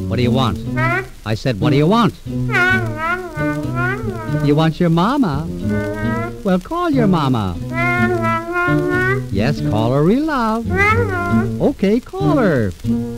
What do you want? I said, what do you want? You want your mama? Well, call your mama. Yes, call her real loud. Okay, call her.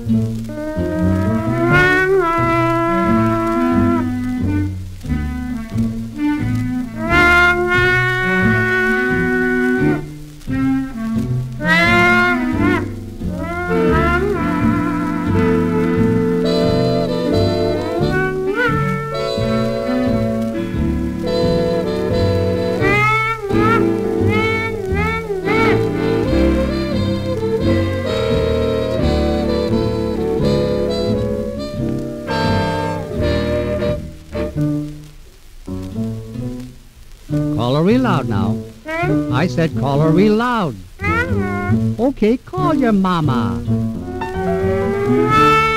Call her real loud now. I said call her real loud. Okay, call your mama.